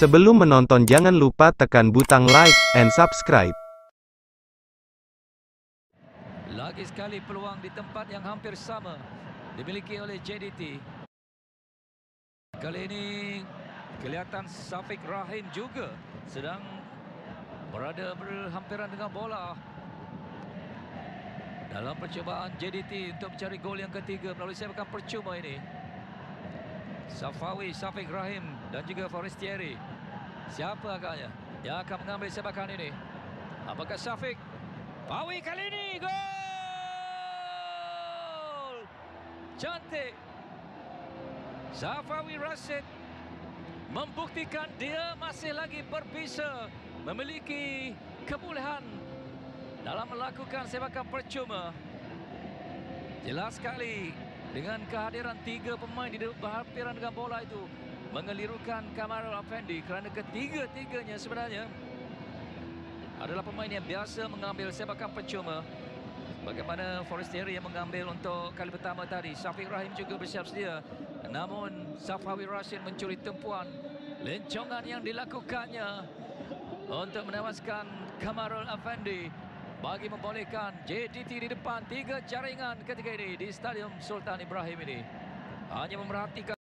Sebelum menonton jangan lupa tekan butang like and subscribe. Lagi sekali peluang di tempat yang hampir sama dimiliki oleh JDT. Kali ini kelihatan Syafiq Rahim juga sedang berada berhampiran dengan bola dalam percubaan JDT untuk mencari gol yang ketiga melalui sepakan percuma ini. Safawi, Syafiq Rahim dan juga Forestieri. Siapa agaknya yang akan mengambil sepakan ini? Apakah Syafiq? Fawi kali ini gol! Cantik. Safawi Rashid membuktikan dia masih lagi berbisa memiliki kebolehan dalam melakukan sepakan percuma. Jelas sekali dengan kehadiran tiga pemain di berhampiran dengan bola itu mengelirukan Kamarul Afendi kerana ketiga-tiganya sebenarnya adalah pemain yang biasa mengambil sepakan percuma. Bagaimana Forestieri yang mengambil untuk kali pertama tadi. Syafiq Rahim juga bersiap sedia. Namun Safawi Rashid mencuri tumpuan. Lencongan yang dilakukannya untuk menewaskan Kamarul Afendi bagi membolehkan JDT di depan tiga jaringan ketika ini di Stadium Sultan Ibrahim ini. Hanya memerhatikan